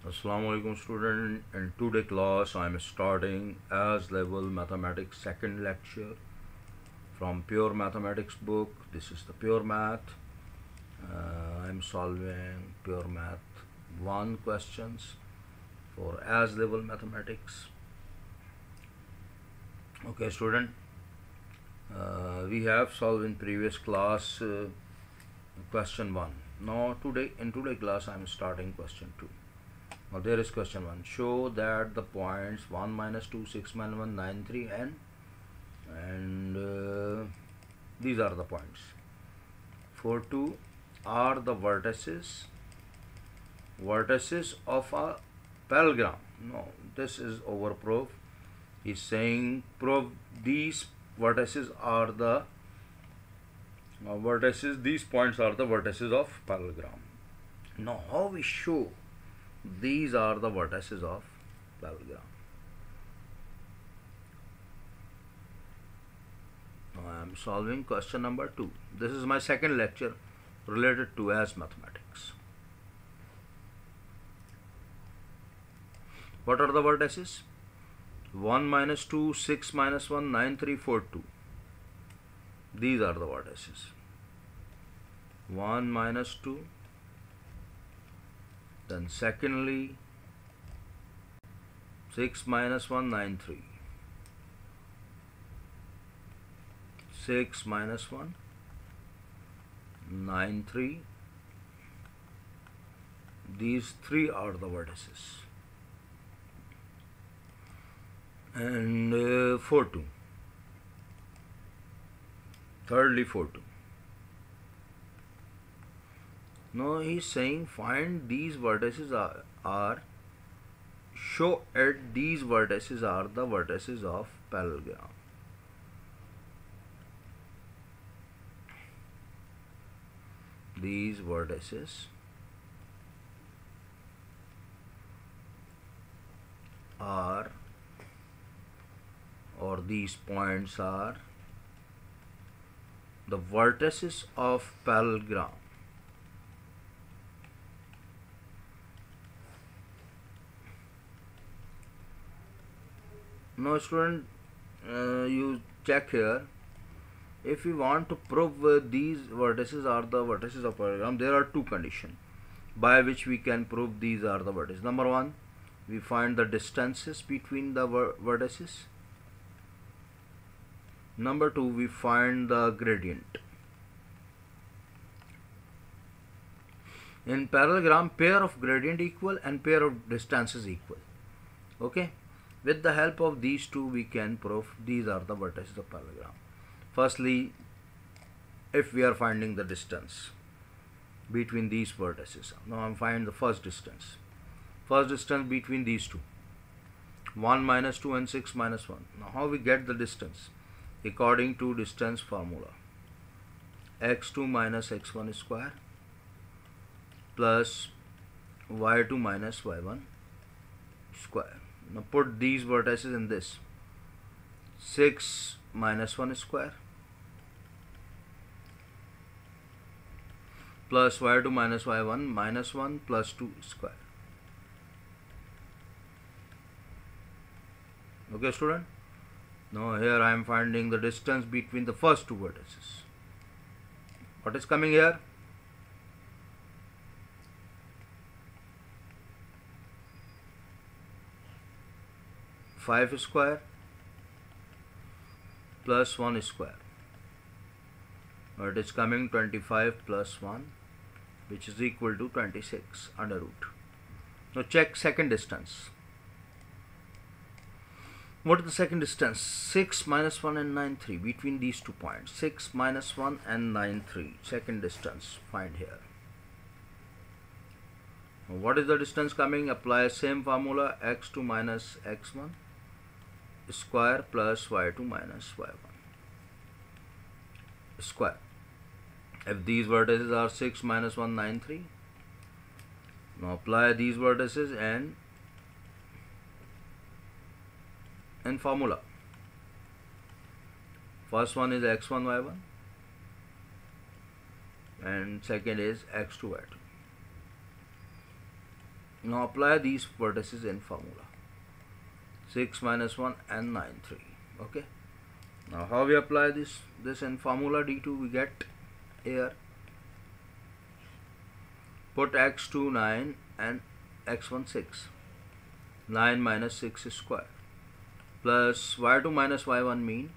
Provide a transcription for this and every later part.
Assalamu alaikum student. In today class I am starting as level mathematics second lecture from pure mathematics book. This is the pure math. I am solving pure math 1 questions for as level mathematics. Okay student, we have solved in previous class question 1. Now in today class I am starting question 2. Now there is question 1. Show that the points 1 minus 2, 6 minus 1, 9, 3 and these are the points. For 2 are the vertices of a parallelogram. No, this is over proof. He's saying prove these vertices are the these points are the vertices of parallelogram. Now how we show these are the vertices of parallelogram? Now I am solving question number 2. This is my second lecture related to as mathematics. What are the vertices? 1 minus 2, 6 minus 1, 9, 3, 4, 2. These are the vertices. 1 minus 2. Then secondly 6 minus 1, 9, 3. 6 minus 1, 9, 3. These 3 are the vertices. And 4, 2. Thirdly 4, 2. Now he is saying find these vertices are show at these vertices are the vertices of parallelogram. These vertices are, or these points are, the vertices of parallelogram. Now student, you check here. If we want to prove these vertices are the vertices of parallelogram, there are two conditions by which we can prove these are the vertices. Number 1, we find the distances between the vertices. Number 2, we find the gradient. In parallelogram, pair of gradient equal and pair of distances equal. Okay, with the help of these two we can prove these are the vertices of parallelogram. Firstly, if we are finding the distance between these vertices, now I am finding the first distance between these two, 1 minus 2 and 6 minus 1. Now how we get the distance? According to distance formula, x2 minus x1 square plus y2 minus y1 square. Now put these vertices in this, 6 minus 1 square plus y2 minus y1 minus 1 plus 2 square. Okay student, now here I am finding the distance between the first two vertices. What is coming here? 5 square plus 1 square. Now it is coming 25 plus 1, which is equal to 26 under root. Now check second distance. What is the second distance? 6 minus 1 and 9, 3 between these 2 points. 6 minus 1 and 9, 3. Second distance find here. Now what is the distance coming? Apply same formula, x2 minus x1 square plus y2 minus y1 square. If these vertices are 6 minus 1, 9, 3, now apply these vertices and formula. First one is x1 y1 and second is x2 y2. Now apply these vertices in formula. 6 minus 1 and 9 3. Okay. Now how we apply this in formula D2? We get here, put x2 9 and x1 6. 9 minus 6 square plus y2 minus y1 mean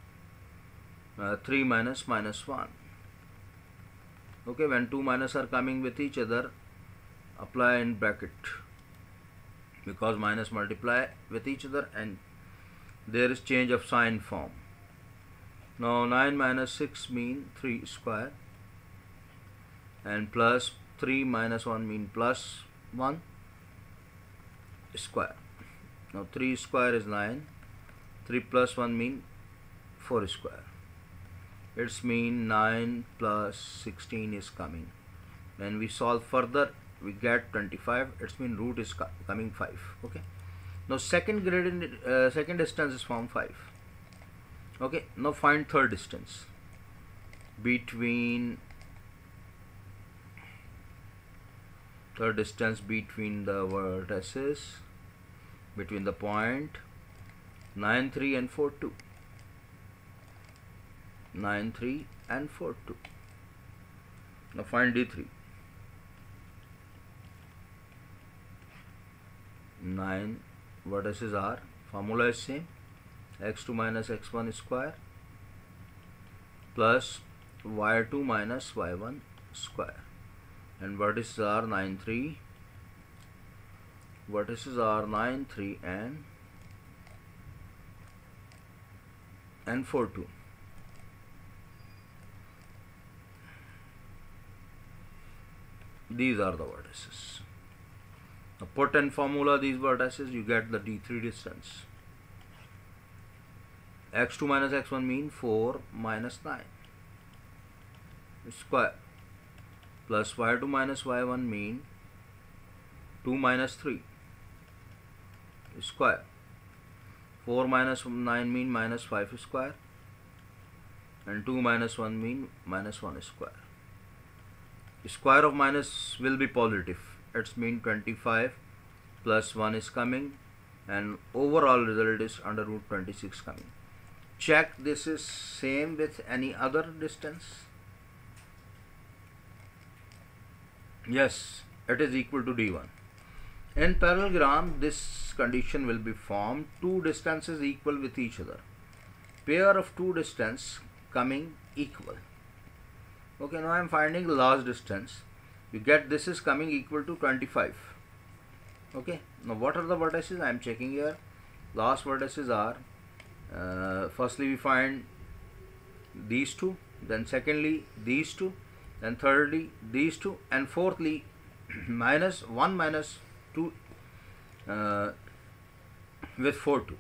3 minus minus 1. Okay, when two minus are coming with each other, apply in bracket, because minus multiply with each other and there is change of sign form. Now 9 minus 6 mean 3 square and plus 3 minus 1 mean plus 1 square. Now 3 square is 9, 3 plus 1 mean 4 square. It's mean 9 plus 16 is coming. When we solve further, we get 25. It's mean root is coming 5. Okay. Now second gradient, second distance is form 5. Okay. Now find third distance between the vertices, between the point 9 3 and 4 2. 9 3 and 4 2. Now find D3. 9 vertices are, formula is same, x2 minus x1 square plus y2 minus y1 square, and vertices are 9 3. Vertices are 9 3 and 4 2. These are the vertices. Now put in formula these vertices, you get the D3 distance. x2 minus x1 mean 4 minus 9 square plus y2 minus y1 mean 2 minus 3 square. 4 minus 9 mean minus 5 square and 2 minus 1 mean minus 1 square. Square of minus will be positive. It's mean 25 plus 1 is coming and overall result is under root 26 coming. Check this is same with any other distance. Yes, it is equal to D1. In parallelogram, this condition will be formed. Two distances equal with each other. Pair of two distance coming equal. Okay, now I am finding the last distance. You get this is coming equal to 25. Okay, now what are the vertices? I am checking here. Last vertices are, firstly we find these two, then secondly these two, then thirdly these two, and fourthly minus 1 minus 2 with 4 2.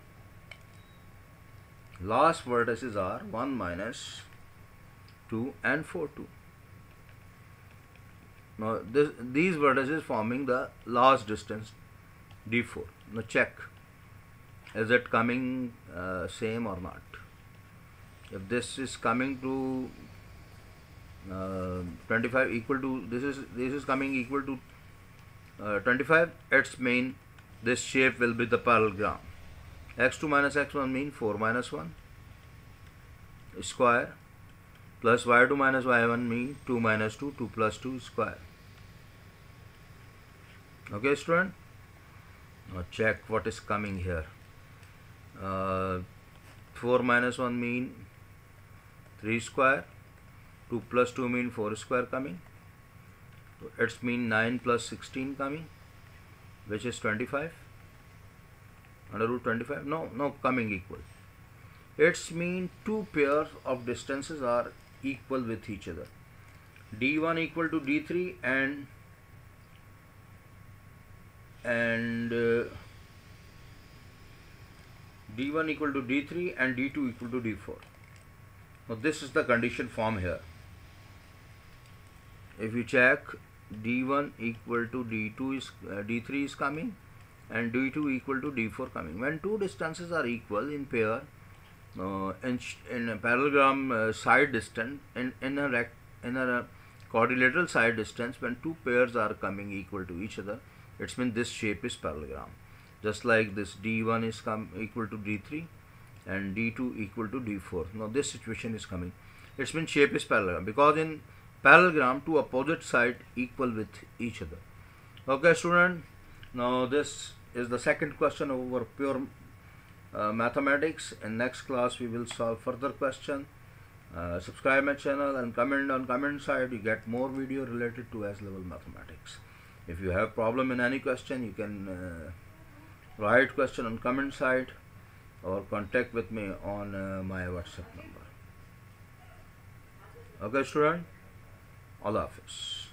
Last vertices are 1 minus 2 and 4 2. Now these vertices forming the last distance D4. Now check, is it coming same or not? If this is coming to 25 equal to this is coming equal to 25, it's mean this shape will be the parallelogram. x2 minus x1 mean 4 minus 1 square plus y2 minus y1 mean 2 minus 2, 2 plus 2 square. Okay, student. Now check what is coming here. 4 minus 1 mean 3 square, 2 plus 2 mean 4 square coming. So it's mean 9 plus 16 coming, which is 25 under root 25. No coming equal. It's mean two pairs of distances are equal with each other. D1 equal to D3 and D1 equal to D3 and D2 equal to D4. Now this is the condition form here. If you check, D1 equal to D2 is D3 is coming and D2 equal to D4 coming. When two distances are equal in pair, in a parallelogram side distance, in a quadrilateral side distance, when two pairs are coming equal to each other, It's mean this shape is parallelogram. Just like this D1 is equal to D3 and D2 equal to D4. Now this situation is coming. It's mean shape is parallelogram, because in parallelogram two opposite sides equal with each other. Okay student, now this is the second question over pure mathematics. In next class we will solve further question. Subscribe my channel and comment on comment side. You get more video related to S level mathematics. If you have problem in any question, you can write question on comment side or contact with me on my WhatsApp number. Okay student, Allah Hafiz.